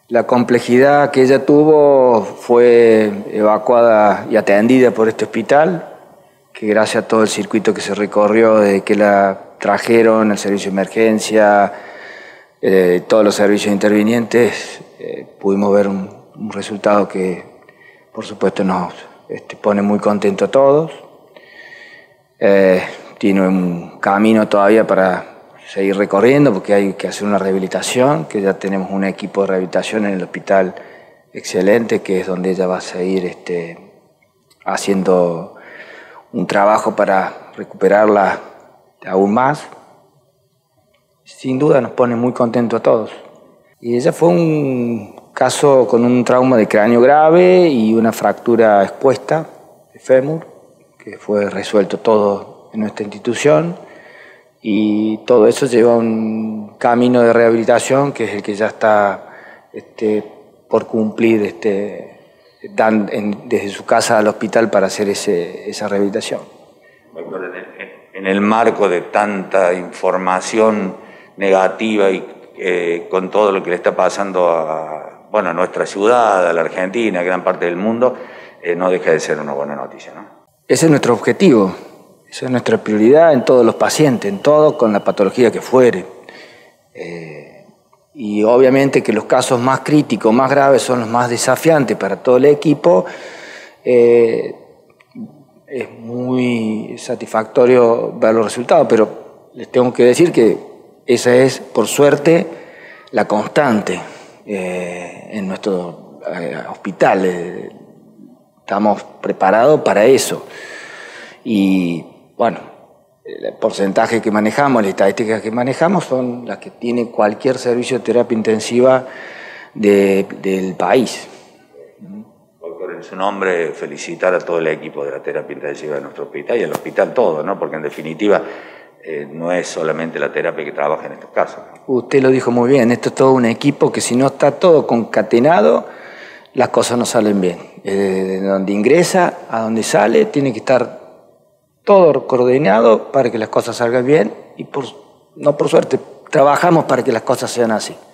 La complejidad que ella tuvo fue evacuada y atendida por este hospital, que gracias a todo el circuito que se recorrió desde que la trajeron, el servicio de emergencia, todos los servicios intervinientes, pudimos ver un resultado que por supuesto nos pone muy contentos a todos. Tiene un camino todavía para seguir recorriendo porque hay que hacer una rehabilitación, que ya tenemos un equipo de rehabilitación en el hospital excelente, que es donde ella va a seguir haciendo un trabajo para recuperarla aún más. Sin duda nos pone muy contentos a todos. Y ella fue un caso con un trauma de cráneo grave y una fractura expuesta de fémur, que fue resuelto todo en nuestra institución. Y todo eso lleva a un camino de rehabilitación que es el que ya está por cumplir desde su casa al hospital para hacer esa rehabilitación. Doctor, en el marco de tanta información negativa y con todo lo que le está pasando a nuestra ciudad, a la Argentina, a gran parte del mundo, no deja de ser una buena noticia, ¿no? Ese es nuestro objetivo. Esa es nuestra prioridad en todos los pacientes, en todo, con la patología que fuere. Y obviamente que los casos más críticos, más graves, son los más desafiantes para todo el equipo. Es muy satisfactorio ver los resultados, pero les tengo que decir que esa es, por suerte, la constante en nuestro hospital. Estamos preparados para eso. Y bueno, el porcentaje que manejamos, las estadísticas que manejamos son las que tiene cualquier servicio de terapia intensiva del país. Doctor, en su nombre felicitar a todo el equipo de la terapia intensiva de nuestro hospital y el hospital todo, ¿no? Porque en definitiva no es solamente la terapia que trabaja en estos casos, ¿no? Usted lo dijo muy bien, esto es todo un equipo que si no está todo concatenado, las cosas no salen bien. De donde ingresa a donde sale tiene que estar todo coordinado para que las cosas salgan bien y no por suerte trabajamos para que las cosas sean así.